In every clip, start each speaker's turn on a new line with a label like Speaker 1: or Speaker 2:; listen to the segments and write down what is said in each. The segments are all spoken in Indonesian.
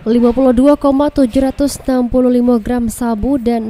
Speaker 1: 52,765 gram sabu dan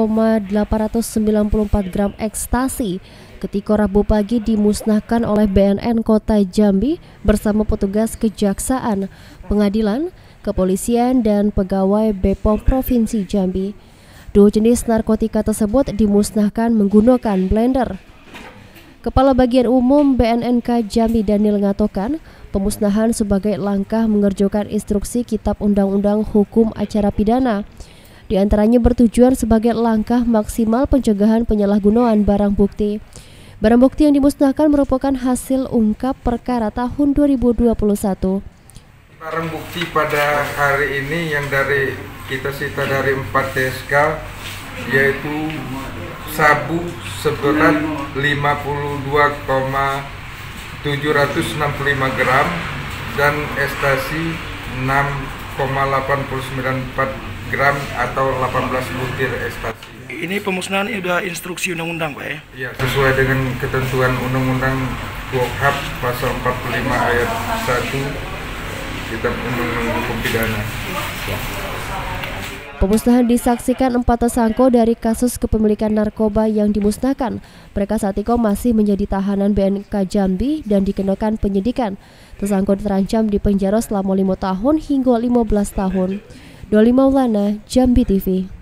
Speaker 1: 6,894 gram ekstasi ketika Rabu pagi dimusnahkan oleh BNN Kota Jambi bersama petugas kejaksaan, pengadilan, kepolisian, dan pegawai BPOM Provinsi Jambi. Dua jenis narkotika tersebut dimusnahkan menggunakan blender. Kepala Bagian Umum BNNK Jambi Daniel mengatakan, pemusnahan sebagai langkah mengerjakan instruksi Kitab Undang-Undang Hukum Acara Pidana. Di antaranya bertujuan sebagai langkah maksimal pencegahan penyalahgunaan barang bukti. Barang bukti yang dimusnahkan merupakan hasil ungkap perkara tahun 2021.
Speaker 2: Barang bukti pada hari ini yang kita sita dari 4 TSK yaitu sabu seberat 52,765 gram dan ekstasi 6,894 gram atau 18 butir ekstasi.
Speaker 3: Ini pemusnahan udah instruksi undang-undang, Pak ya?
Speaker 2: Iya, sesuai dengan ketentuan Undang-Undang KUHP pasal 45 ayat 1 Kitab Undang-Undang Hukum Pidana.
Speaker 1: Pemusnahan disaksikan 4 tersangka dari kasus kepemilikan narkoba yang dimusnahkan. Mereka saat itu masih menjadi tahanan BNK Jambi dan dikenakan penyidikan. Tersangka terancam di penjara selama 5 tahun hingga 15 tahun. Doli Maulana, Jambi TV.